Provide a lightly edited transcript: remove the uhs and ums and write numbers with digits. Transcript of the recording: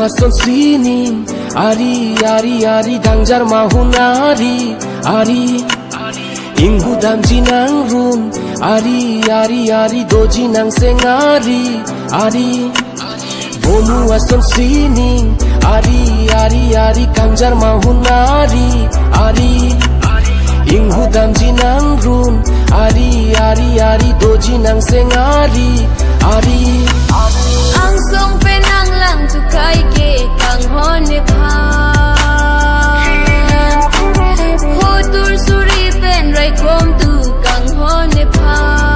ason sining ari ari ari dangjar mahunari ari inggu damji nang run ari ari ari doji nang sengari ari bomu ason sining ari ari ari kamjar mahunari ari inggu damji nang run ari ari ari doji nang sengari ari ang song penang lang tukai ke kang hone phan hotur suri pen rai kom tu kang hone phan